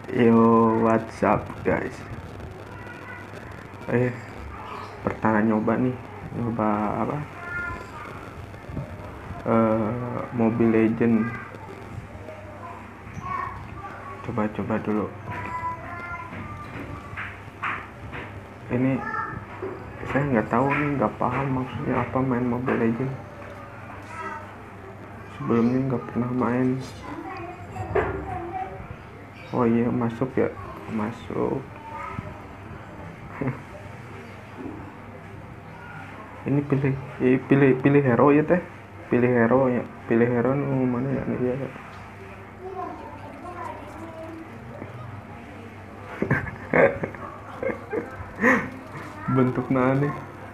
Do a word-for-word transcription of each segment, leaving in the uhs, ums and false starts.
Yo, what's up guys? Eh, pertama nyoba nih, nyoba apa? Eh, Mobile Legend. Coba-coba dulu. Ini saya nggak tahu nih, nggak paham maksudnya apa main Mobile Legend. Sebelumnya nggak pernah main. Oh iya, masuk ya, masuk. Ini pilih, eh, pilih, pilih hero ya teh, pilih hero ya, pilih hero nu mana ya nih ya. Bentuknya aneh.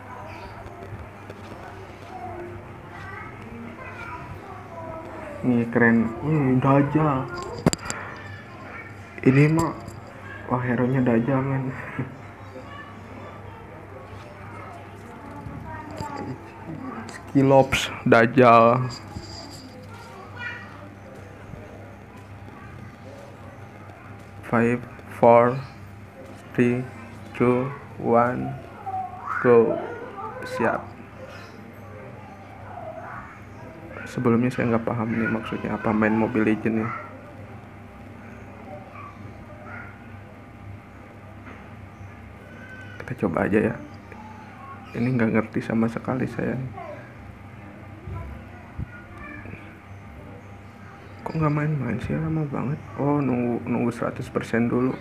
Nih keren, wih Dajjal. Ini mah, wah hero nya Dajjal men. Skilops Dajjal. Five, four, three, two, one, go. Siap. Sebelumnya saya nggak paham nih maksudnya apa main Mobile Legend nih. Kita coba aja ya. Ini nggak ngerti sama sekali saya. Kok nggak main-main sih, lama banget. Oh, nunggu nunggu seratus persen dulu.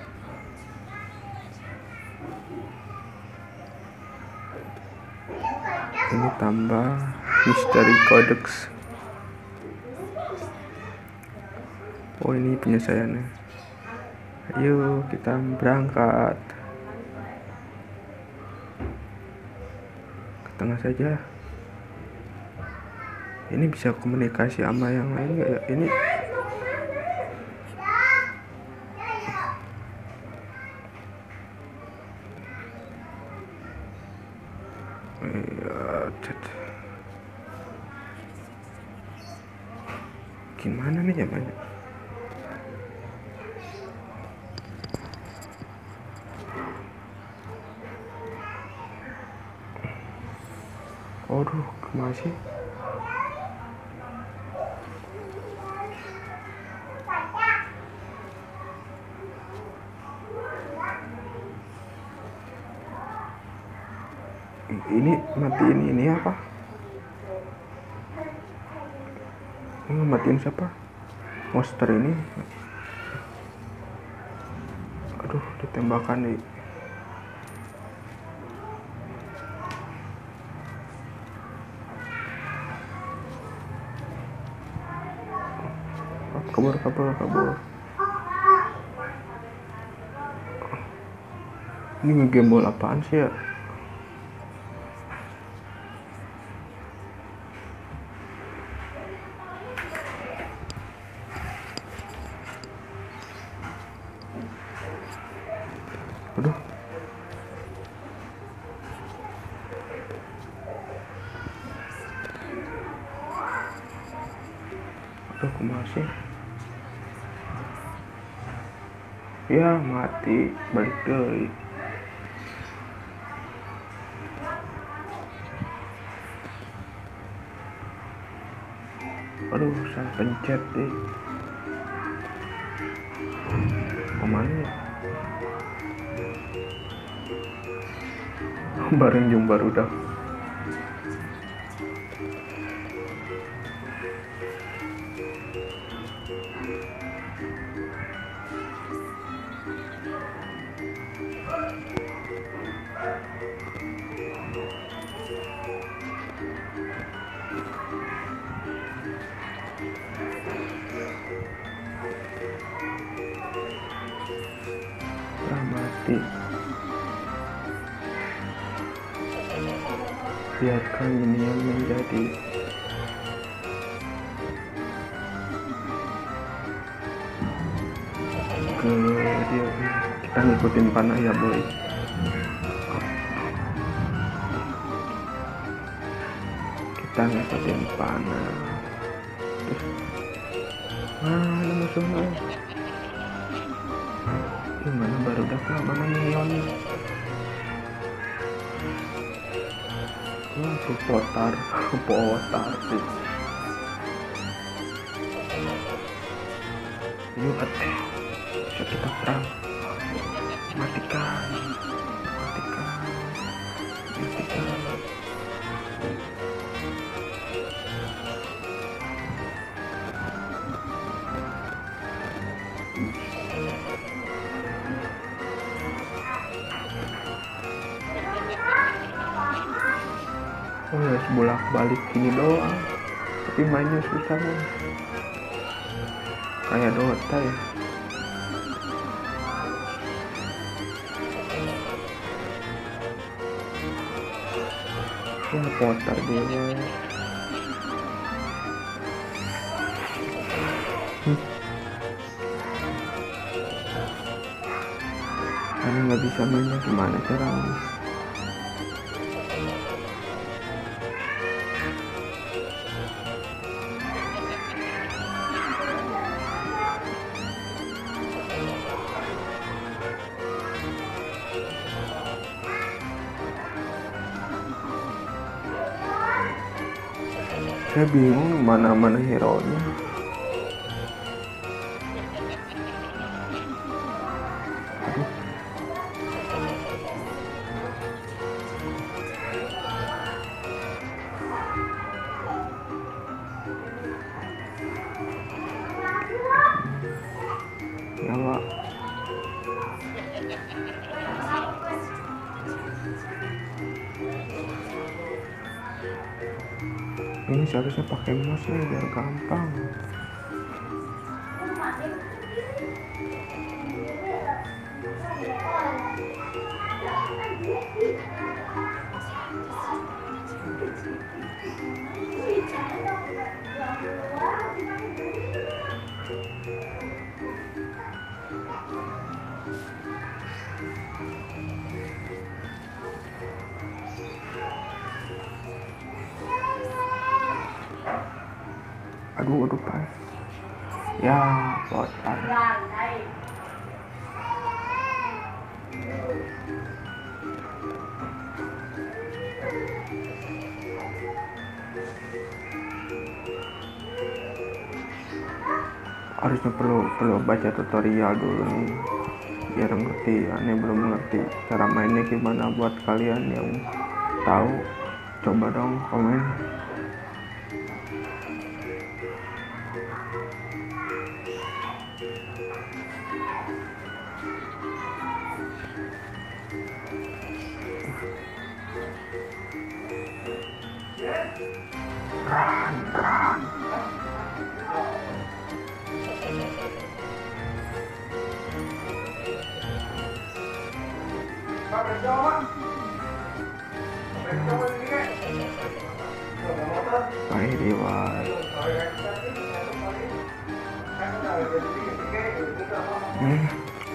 Ini tambah Mystery Codex. Oh, ini penyelesaiannya. Ayo kita berangkat. Ke tengah saja. Ini bisa komunikasi sama yang lain nggak ya? Ini ya, gimana nih zamannya? Aduh, masih. Ini matiin ini apa? Ini matiin siapa? Monster ini. Aduh, ditembakkan nih. Kabur, kabur, kabur. Ini ngegembol apaan sih ya? Aduh. Aduh, aku masih. Ya, mati. Balik deh. Aduh, salah pencet deh. Kemana ya? Bareng jum baru dah. Ah, mati. Biarkan ini yang menjadi ke dia. Kita ngikutin panah ya boy. Kita ngikutin panah. Terus, ah, ada musuhnya. mana baru dah mana neon oh, tuh potar potar sih yuk ateh bisa kita perang matikan matikan matikan oh ya bolak balik gini doang tapi mainnya susah kan kayak Dota ya ya potar dia hmm. Karena nggak bisa mainnya gimana caranya saya bingung mana-mana hero nya ya Pak ini seharusnya pakai mouse nih biar gampang aduh aduh pas ya potar harusnya perlu perlu baca tutorial dulu nih biar ngerti aneh belum ngerti cara mainnya gimana buat kalian yang tahu coba dong komen run run Baik diwai hmm.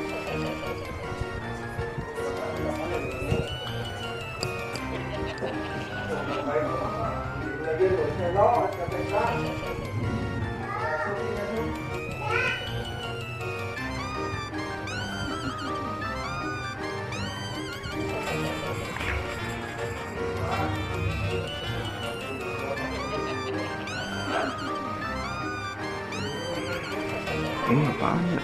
Ini apaan ya?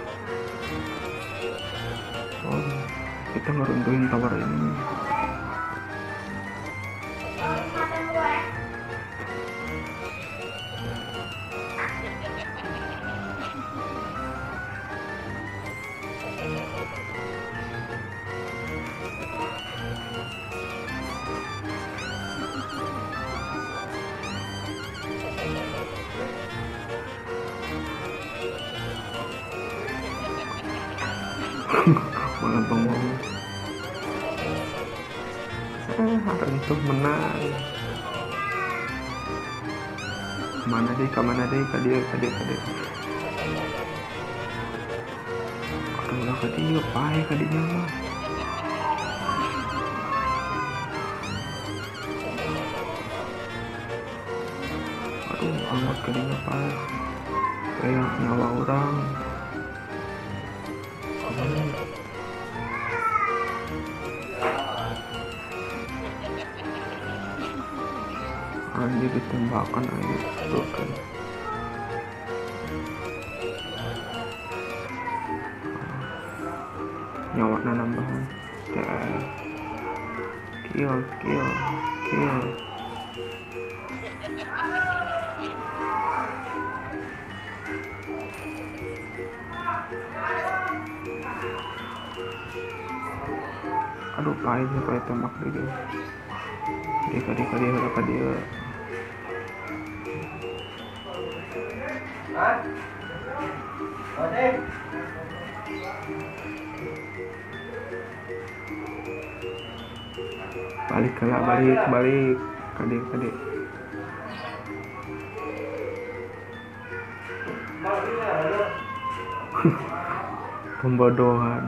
Oh, kita ngeruntuhin tower ini. Malah bengong eh Harentuh menang mana deh kemana deh ke dia ke dia ke dia aduh lah ke dia pahe ke dia mah aduh angkat ke dia pahe kayak nyawa orang kemana Ini ditembakkan aja tuh kan. Nyawanya nambahan. Cek. Kill, kill, kill. Aduh pahit nih kalau tembak dia. Dia dia dia dia dia. Balik kala balik balik kadik kadik. Pembodohan.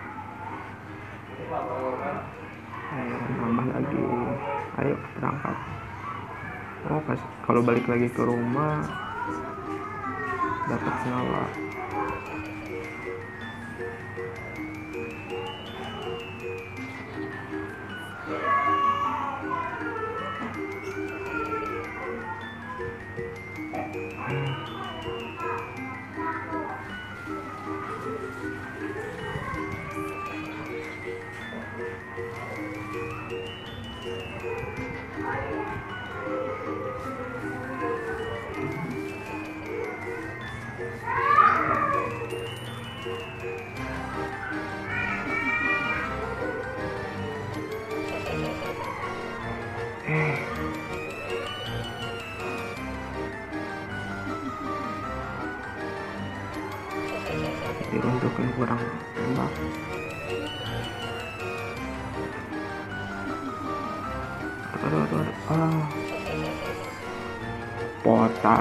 Ayo nambah lagi. Ayo berangkat. Oh pas kalau balik lagi ke rumah dapat nyawa. Diruntukin kurang tembak. Aduh, aduh, aduh. Ah. Potar.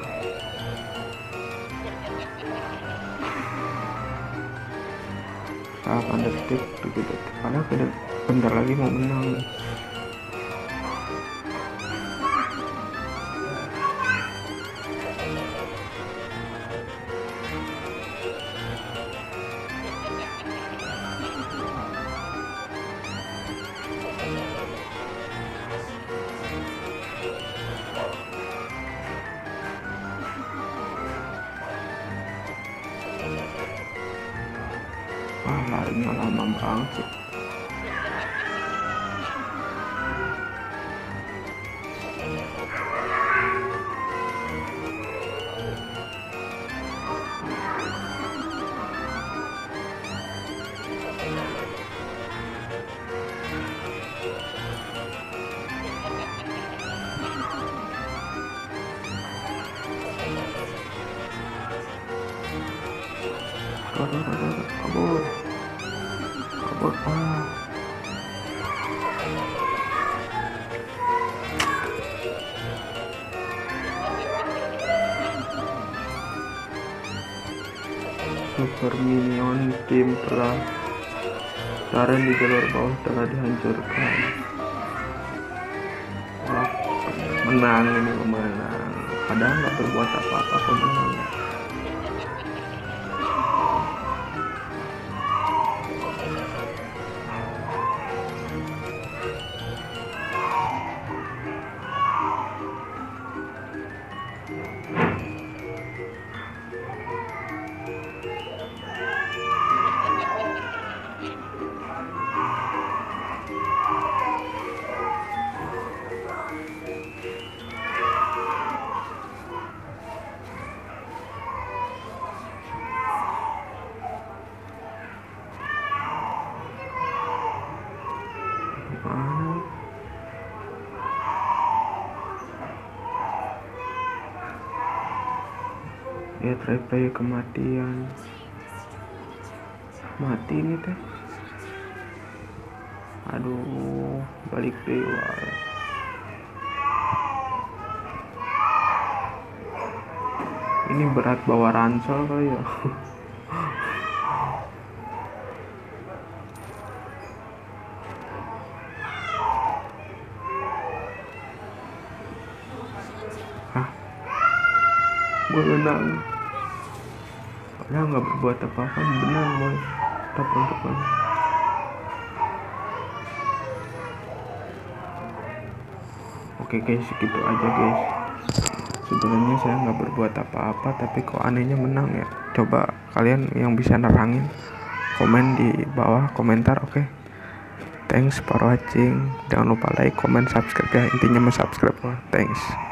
delapan detik, tujuh detik. Padahal bentar lagi mau menang. Wah, larinya lama banget. Kabur, kabur, kabur, ah. Super minion tim telah taran di jalur bawah telah dihancurkan. Wah, menang ini menang. Padahal nggak berbuat apa-apa pemenang. Ya replay kematian, mati nih teh. Aduh, balik dewa. Ini berat bawa ransel kali ya. Hah? Menang. Padahal nggak berbuat apa-apa, menang boy. Top untuk boy. Oke guys, gitu aja guys. Sebenarnya saya nggak berbuat apa-apa, tapi kok anehnya menang ya. Coba kalian yang bisa nerangin, komen di bawah komentar. Oke, thanks for watching. Jangan lupa like, comment, subscribe ya. Intinya mau subscribe. Thanks.